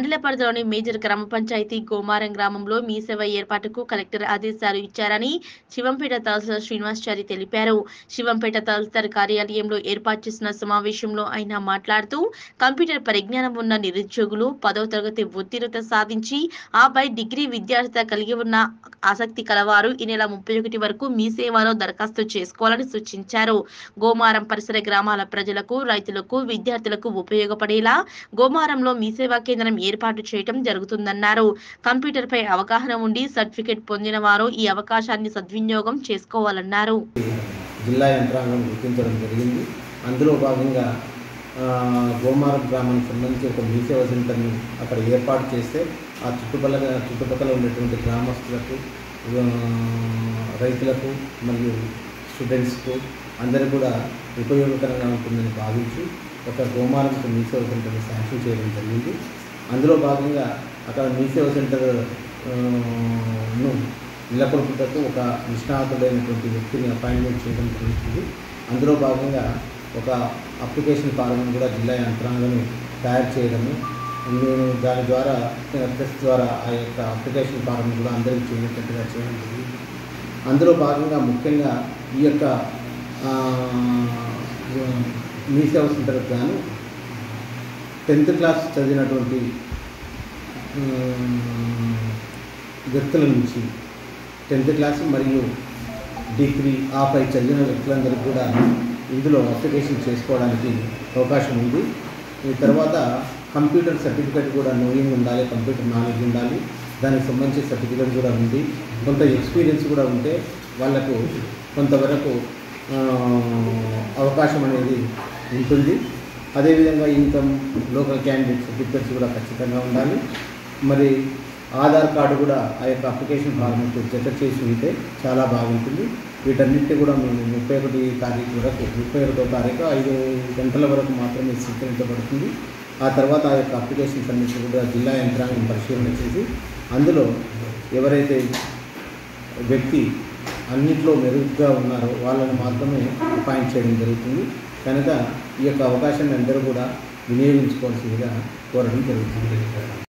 మండల పరిధిలోని మేజర్ గ్రామ పంచాయతీ గోమారం గ్రామంలో మీ సేవ ఏర్పాటుకు కలెక్టర్ ఆదేశాలు ఇచ్చారని శివంపేట తహసీల్దార్ శ్రీనివాసచారి తెలిపారు. శివంపేట తహసీల్దార్ కార్యాలయంలో ఏర్పాటు చేసిన సమావేశంలో ఆయన మాట్లాడుతూ కంప్యూటర్ పరిజ్ఞానం ఉన్న నిరుద్యోగులు 10వ తరగతి ఉత్తీర్ణత సాధించి ఆపై డిగ్రీ విద్యార్హత కలిగి ఉన్న ఆసక్తి కలవారు ఈ నెల 31 వరకు మీ సేవలో దరఖాస్తు చేసుకోవాలని సూచించారు. గోమారం పరిసర గ్రామాల ప్రజలకు, రైతులకు, విద్యార్థులకు ఉపయోగపడేలా గోమారంలో మీ సేవా కేంద్రం ఏర్పాటు చేయడం జరుగుతుందన్నారు. కంప్యూటర్ పై అవగాహన ఉండి సర్టిఫికెట్ పొందిన వారు ఈ అవకాశాన్ని సద్వినియోగం చేసుకోవాలన్నారు. జిల్లా యంత్రాంగం గుర్తించడం జరిగింది. అందులో భాగంగా గోమారం గ్రామానికి సంబంధించి ఒక మీ సేవా సెంటర్ని అక్కడ ఏర్పాటు చేస్తే ఆ చుట్టుపక్కల ఉన్నటువంటి గ్రామస్తులకు, రైతులకు మరియు స్టూడెంట్స్కు అందరూ కూడా ఉపయోగకరంగా ఉంటుందని భావించి ఒక గోమారంకు మీ సేవా సెంటర్ని శాంక్షన్ చేయడం జరిగింది. అందులో భాగంగా అక్కడ మీ సేవా సెంటర్ను నెలకొల్పుటకు ఒక నిష్ణాతుడైనటువంటి వ్యక్తిని అపాయింట్మెంట్ చేయడం జరుగుతుంది. అందులో భాగంగా ఒక అప్లికేషన్ ఫారం కూడా జిల్లా యంత్రాంగం తయారు చేయడము, నేను దాని ద్వారా ప్రెస్ ద్వారా ఆ యొక్క అప్లికేషన్ ఫారం కూడా అందరికీ చేయనట్టుగా చేయడం జరిగింది. అందులో భాగంగా ముఖ్యంగా ఈ యొక్క మీ సేవా సెంటర్కి గాను 10th క్లాస్ చదివినటువంటి వ్యక్తుల నుంచి 10th క్లాస్ మరియు డిగ్రీ ఆపై చదివిన వ్యక్తులందరికీ కూడా ఇందులో అప్లికేషన్ చేసుకోవడానికి అవకాశం ఉంది. ఈ తర్వాత కంప్యూటర్ సర్టిఫికేట్ కూడా నోయింగ్ ఉండాలి, కంప్యూటర్ నాలెడ్జ్ ఉండాలి, దానికి సంబంధించిన సర్టిఫికేట్ కూడా ఉంది. కొంత ఎక్స్పీరియన్స్ కూడా ఉంటే వాళ్లకు కొంతవరకు అవకాశం అనేది ఉంటుంది. అదేవిధంగా ఇన్కమ్, లోకల్ క్యాండిడేట్ సర్టిఫికేట్స్ కూడా ఖచ్చితంగా ఉండాలి. మరి ఆధార్ కార్డు కూడా ఆ యొక్క అప్లికేషన్ ఫార్మెట్ జత చేసి ఉంటే చాలా బాగుంటుంది. వీటన్నిటిని కూడా మేము 31వ తారీఖు వరకు 31వ తారీఖు 5 గంటల వరకు మాత్రమే స్వీకరించబడుతుంది. ఆ తర్వాత ఆ యొక్క అప్లికేషన్స్ అన్నింటినీ కూడా జిల్లా యంత్రాంగం పరిశీలన చేసి అందులో ఎవరైతే వ్యక్తి అన్నింటిలో మెరుగ్గా ఉన్నారో వాళ్ళని మాత్రమే అపాయింట్ చేయడం జరుగుతుంది. కనుక ఈ యొక్క అవకాశాన్ని అందరూ కూడా వినియోగించుకోవాల్సిందిగా కోరడం జరుగుతుంది.